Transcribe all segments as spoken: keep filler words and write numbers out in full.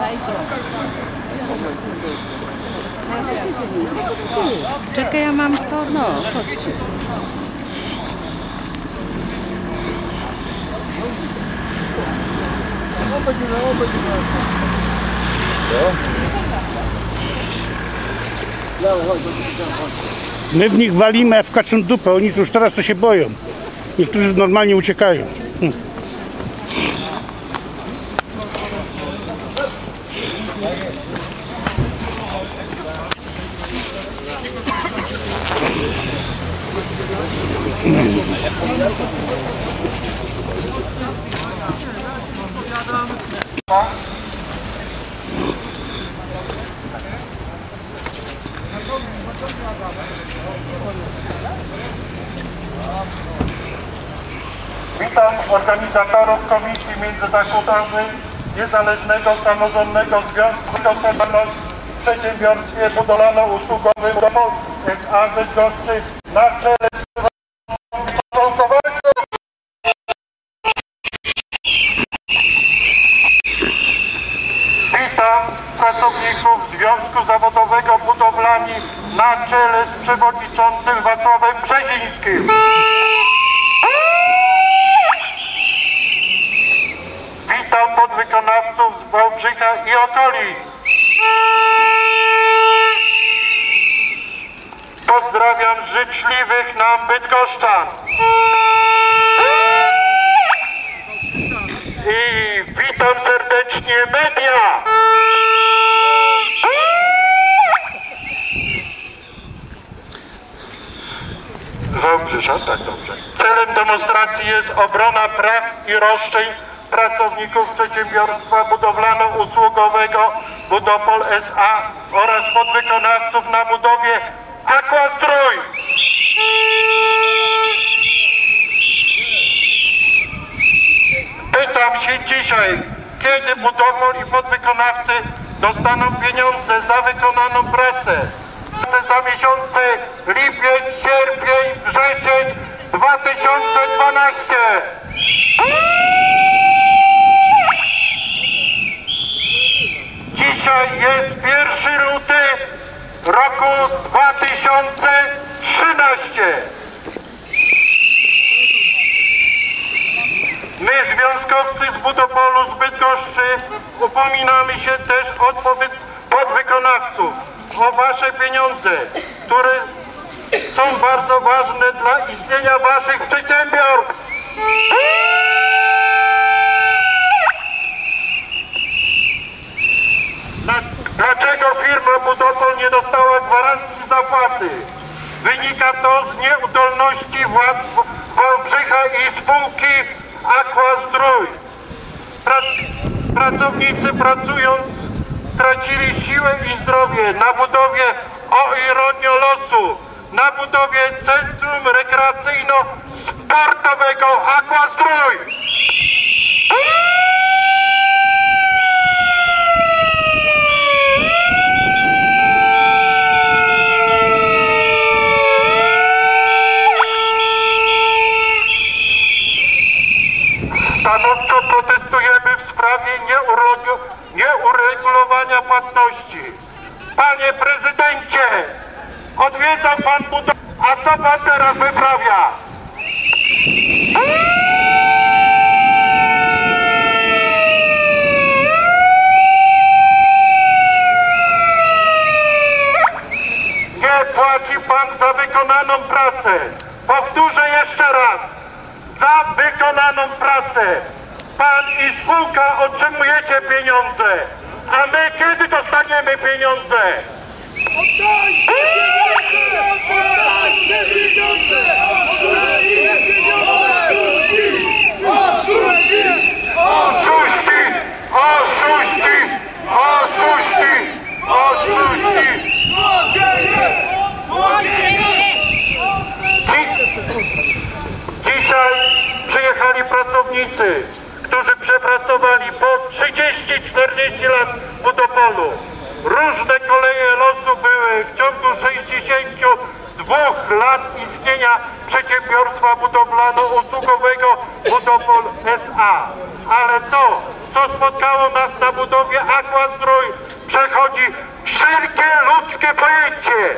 Czekaj, ja mam to, no, chodźcie. My w nich walimy jak w kaczą dupę, oni już teraz to się boją. Niektórzy normalnie uciekają. Hm. Witam organizatorów Komisji Międzyzakładowej Niezależnego Samorządnego Związku Gospodarczego w Przedsiębiorstwie Budowlano-Usługowym Domol S A Bydgoszczy na czele Witam pracowników Związku Zawodowego Budowlani na czele z przewodniczącym Wacławem Brzezińskim. Witam podwykonawców z Wałbrzycha i okolic. Pozdrawiam życzliwych nam bydgoszczan. I witam serdecznie media. Wałbrzysza, tak dobrze. Celem demonstracji jest obrona praw i roszczeń pracowników przedsiębiorstwa budowlano-usługowego Budopol S A oraz podwykonawców na budowie Aquastrój. Pytam się dzisiaj, kiedy Budopol i podwykonawcy dostaną pieniądze za wykonaną pracę. Za miesiące lipiec, sierpień, wrzesień dwa tysiące dwanaście. Dzisiaj jest pierwszy luty roku dwa tysiące trzynaście. My, związkowcy z Budopolu, z Bydgoszczy, upominamy się też od podwykonawców o wasze pieniądze, które są bardzo ważne dla istnienia waszych przedsiębiorstw. Dlaczego firma Budopol nie dostała gwarancji zapłaty? Wynika to z nieudolności władz Wałbrzycha i spółki Aquastrój. Prac pracownicy pracując tracili siłę i zdrowie na budowie, o ironio losu, na budowie Centrum Rekreacyjno-Sportowego Aquastrój. Stanowczo protestujemy w sprawie nieuregulowania płatności. Panie prezydencie, odwiedza pan budowę, a co pan teraz wyprawia? Nie płaci pan za wykonaną pracę. Powtórzę jeszcze raz. Za wykonaną pracę. Pan i spółka otrzymujecie pieniądze. A my kiedy dostaniemy pieniądze? Oddajcie pieniądze! Oddajcie pieniądze! Oszuści! Oszuści! Oszuści! Oszuści! Oszuści! Złodzieje! Złodzieje! Dzisiaj przyjechali pracownicy, którzy przepracowali po trzydzieści czterdzieści lat w Budopolu. Różne koleje losu były w ciągu sześćdziesięciu dwóch lat istnienia przedsiębiorstwa budowlano-usługowego Budopol S A. Ale to, co spotkało nas na budowie Aquastrój, przechodzi wszelkie ludzkie pojęcie.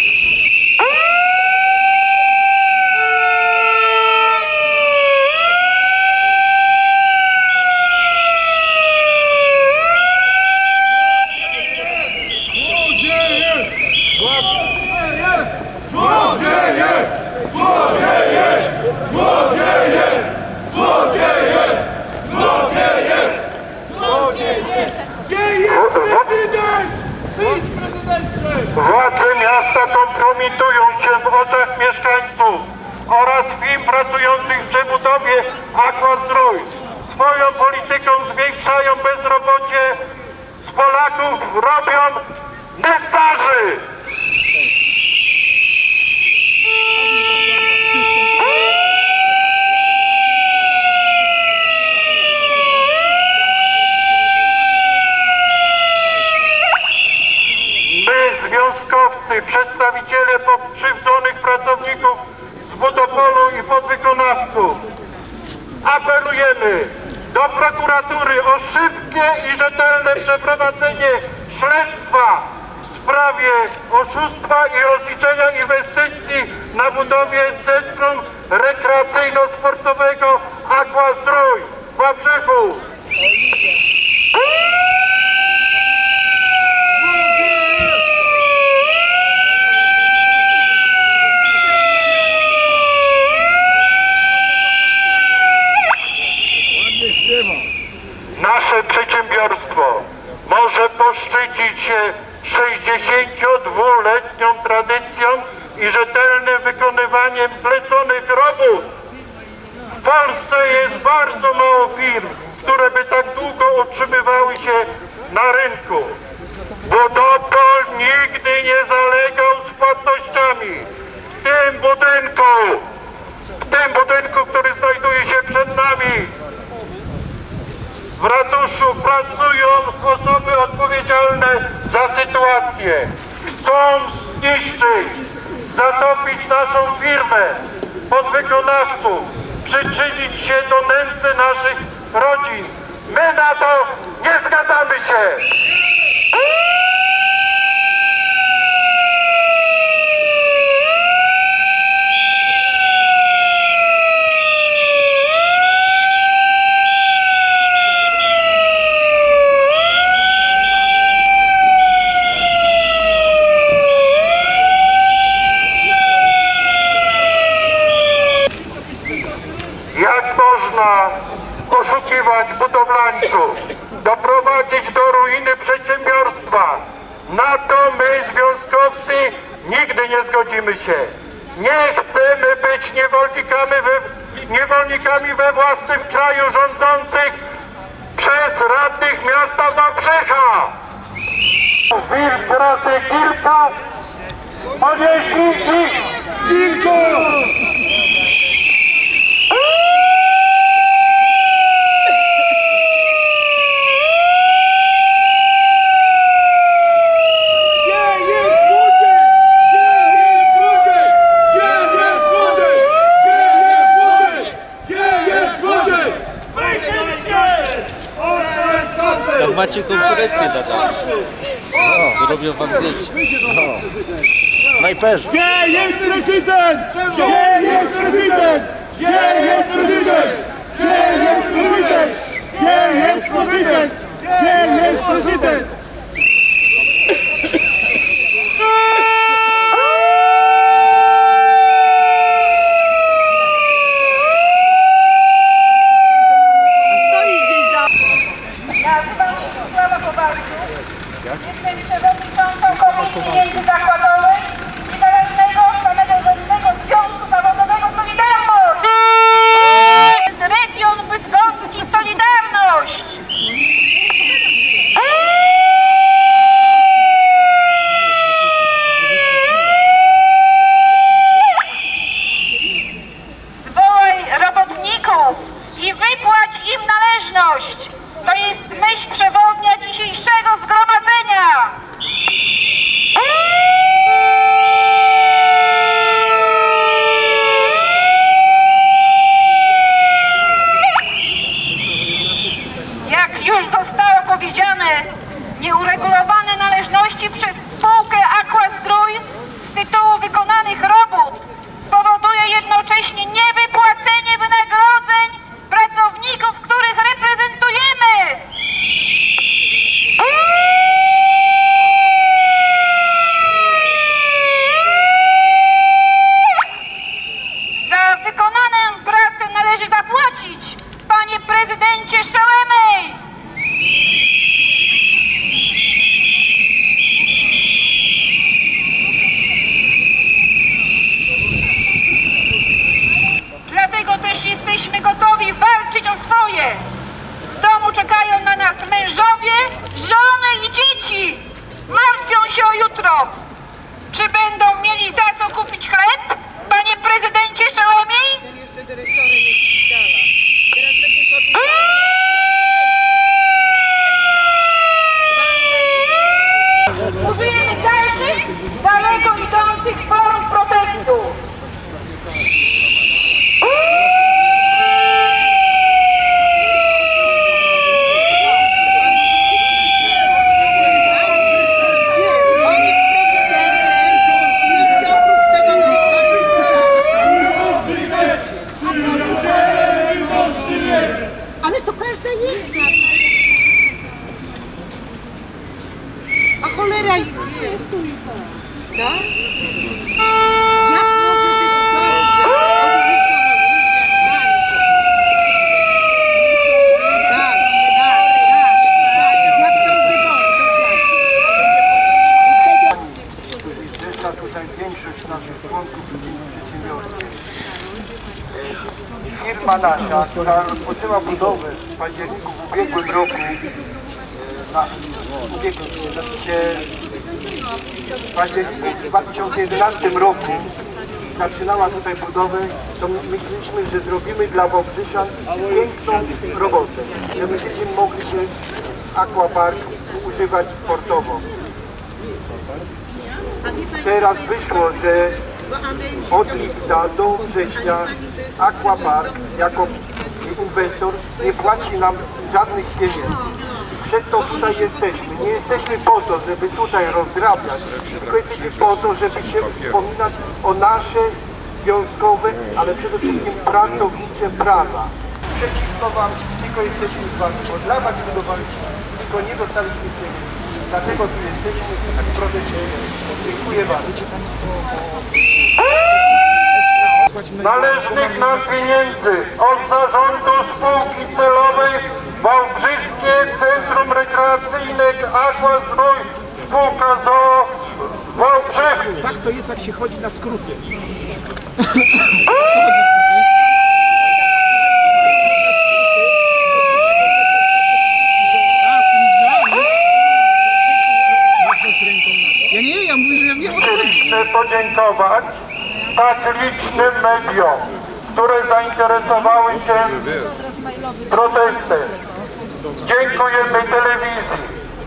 Władze miasta kompromitują się w oczach mieszkańców oraz firm pracujących w przebudowie Aquastrój. Swoją polityką zwiększają bezrobocie, z Polaków robią nędzarzy. Związkowcy, przedstawiciele pokrzywdzonych pracowników z Budopolu i podwykonawców, apelujemy do prokuratury o szybkie i rzetelne przeprowadzenie śledztwa w sprawie oszustwa i rozliczenia inwestycji na budowie Centrum Rekreacyjno-Sportowego Aquastrój w Wałbrzychu. Nasze przedsiębiorstwo może poszczycić się sześćdziesięciodwuletnią tradycją i rzetelnym wykonywaniem zleconych robót. W Polsce jest bardzo mało firm, które by tak długo utrzymywały się na rynku. Budopol nigdy nie zalegał z płatnościami. W tym budynku, w tym budynku, który znajduje się przed nami, w ratuszu pracują osoby odpowiedzialne za sytuację. Chcą zniszczyć, zatopić naszą firmę, podwykonawców, przyczynić się do nędzy naszych rodzin. My na to nie zgadzamy się! Oszukiwać budowlańców, doprowadzić do ruiny przedsiębiorstwa. Na to my, związkowcy, nigdy nie zgodzimy się. Nie chcemy być niewolnikami we, niewolnikami we własnym kraju rządzących przez radnych miasta Wałbrzycha. Wilk rasy kilka ponieśli ich kilku. Jak macie konkurencję na nas, no, robią wam zdjęcie. No. Snajperzy. Gdzie jest prezydent? Gdzie jest prezydent? Gdzie jest prezydent? Gdzie jest prezydent? Gdzie jest prezydent? Gdzie jest prezydent? Nazywam się Sława Kowalczuk. Jestem przewodniczącą Komisji Międzyzakładowej Niezależnego Samorządnego Związku Zawodowego Solidarność! To jest region bydgoski Solidarność! Zwołaj robotników i wypłać im należność! To jest myśl przewodnia dzisiejszego zgromadzenia! Jak już zostało powiedziane, nieuregulowane należności przez spółkę Aquastrój z tytułu wykonanych robót spowoduje jednocześnie niewypłacenie wynagrodzeń pracowników, których reprezentujemy. Za wykonaną pracę należy zapłacić, panie prezydencie Szołemej! Dlatego też jesteśmy gotowi walczyć o swoje. W domu czekają na nas mężowie, żony i dzieci. Martwią się o jutro. Czy będą mieli za co kupić chleb, panie prezydencie Szołemej? Użyjemy dalszych, daleko idących form protestu. Ale to każda jedna. A cholera jest. Tak? Jak może być dobrze? Tak, tak, tak. Jak są wybory. Zrzesza tutaj większość naszych członków przedsiębiorców. Firma nasza, która rozpoczęła budowę w październiku w ubiegłym roku, na ubiegłym, znaczy w październiku w dwa tysiące jedenastym roku zaczynała tutaj budowę, to myśleliśmy, że zrobimy dla Wałbrzyszan piękną robotę, że będziemy mogli się aquapark używać sportowo. Teraz wyszło, że od lipca do września Aquapark jako inwestor nie płaci nam żadnych pieniędzy. Przez to tutaj jesteśmy. Nie jesteśmy po to, żeby tutaj rozrabiać, tylko jesteśmy po to, żeby się upominać o nasze związkowe, ale przede wszystkim pracownicze prawa. Przeciwko wam, tylko jesteśmy z wami, bo dla was budowaliśmy, tylko nie dostaliśmy pieniędzy. Dlatego tu jesteśmy i protestujemy. Dziękuję bardzo. Należnych nam pieniędzy od zarządu spółki celowej Wałbrzyskie Centrum Rekreacyjne Aquastrój spółka z o o Wałbrzych. Tak to jest, jak się chodzi na skróty. Ja nie, ja mówię, że ja nie Chcę podziękować tak licznym mediom, które zainteresowały się protestem. Dziękujemy telewizji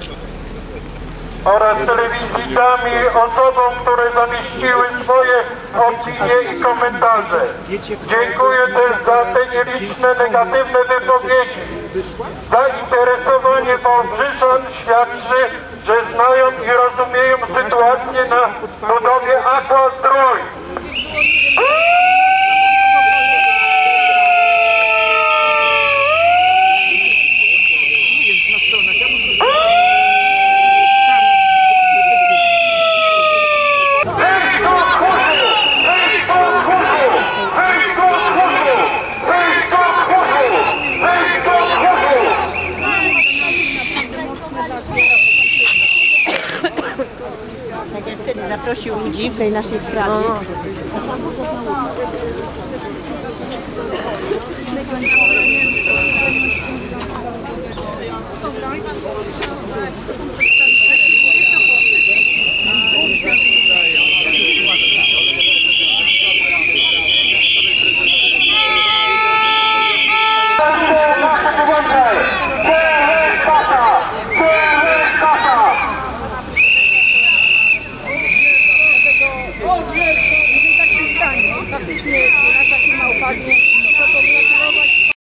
oraz telewizji Dam i osobom, które zamieściły swoje opinie i komentarze. Dziękuję też za te nieliczne negatywne wypowiedzi. Zainteresowanie Wałbrzyszan świadczy, że znają i rozumieją sytuację na budowie Aquastrój. Tak jak wtedy zaprosił ludzi w tej naszej sprawie.